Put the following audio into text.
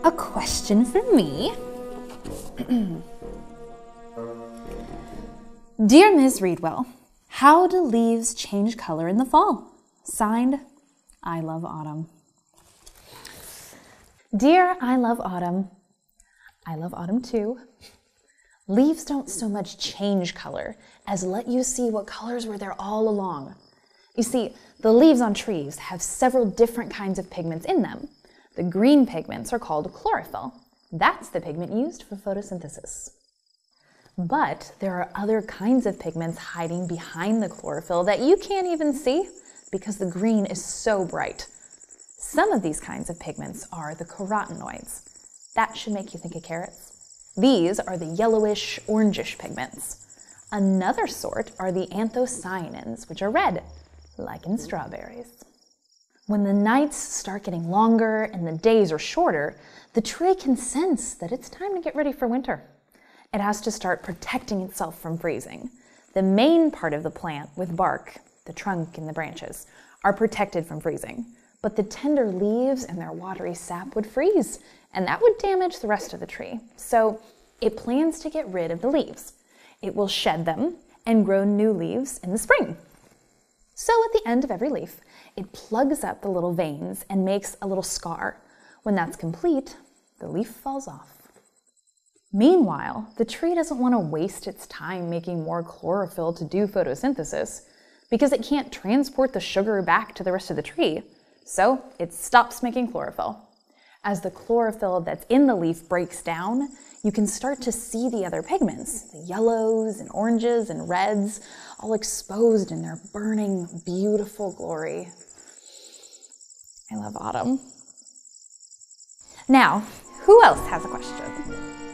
a question for me. Dear Ms. Readwell, how do leaves change color in the fall? Signed, I love autumn. Dear I love autumn too. Leaves don't so much change color as let you see what colors were there all along. You see, the leaves on trees have several different kinds of pigments in them. The green pigments are called chlorophyll. That's the pigment used for photosynthesis. But there are other kinds of pigments hiding behind the chlorophyll that you can't even see because the green is so bright. Some of these kinds of pigments are the carotenoids. That should make you think of carrots. These are the yellowish, orangish pigments. Another sort are the anthocyanins, which are red, like in strawberries. When the nights start getting longer and the days are shorter, the tree can sense that it's time to get ready for winter. It has to start protecting itself from freezing. The main part of the plant with bark, the trunk and the branches, are protected from freezing. But the tender leaves and their watery sap would freeze, and that would damage the rest of the tree. So it plans to get rid of the leaves. It will shed them and grow new leaves in the spring. So at the end of every leaf, it plugs up the little veins and makes a little scar. When that's complete, the leaf falls off. Meanwhile, the tree doesn't want to waste its time making more chlorophyll to do photosynthesis because it can't transport the sugar back to the rest of the tree. So it stops making chlorophyll. As the chlorophyll that's in the leaf breaks down, you can start to see the other pigments, the yellows and oranges and reds, all exposed in their burning, beautiful glory. I love autumn. Now, who else has a question?